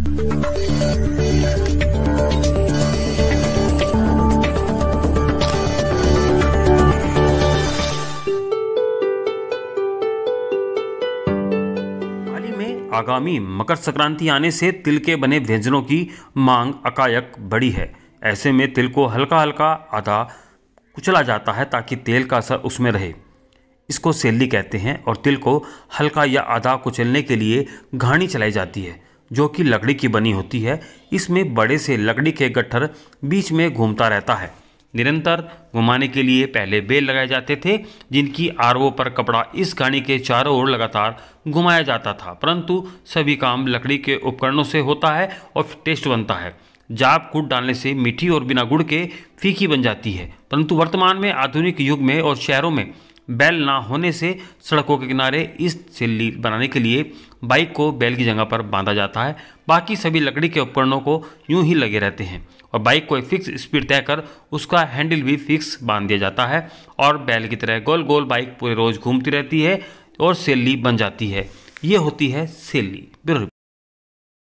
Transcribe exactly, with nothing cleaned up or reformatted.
आगामी मकर संक्रांति आने से तिल के बने व्यंजनों की मांग अकायक बढ़ी है। ऐसे में तिल को हल्का हल्का आधा कुचला जाता है ताकि तेल का असर उसमें रहे। इसको सेल्ली कहते हैं और तिल को हल्का या आधा कुचलने के लिए घानी चलाई जाती है जो कि लकड़ी की बनी होती है। इसमें बड़े से लकड़ी के गट्ठर बीच में घूमता रहता है। निरंतर घुमाने के लिए पहले बेल लगाए जाते थे जिनकी आरवों पर कपड़ा इस घानी के चारों ओर लगातार घुमाया जाता था, परंतु सभी काम लकड़ी के उपकरणों से होता है और टेस्ट बनता है। जाप गुड़ डालने से मीठी और बिना गुड़ के फीकी बन जाती है, परंतु वर्तमान में आधुनिक युग में और शहरों में बैल ना होने से सड़कों के किनारे इस सिल्ली बनाने के लिए बाइक को बैल की जगह पर बांधा जाता है। बाकी सभी लकड़ी के उपकरणों को यूं ही लगे रहते हैं और बाइक को एक फिक्स स्पीड तय कर उसका हैंडल भी फिक्स बांध दिया जाता है और बैल की तरह गोल गोल बाइक पूरे रोज घूमती रहती है और सेल्ली बन जाती है। ये होती है सेल्ली।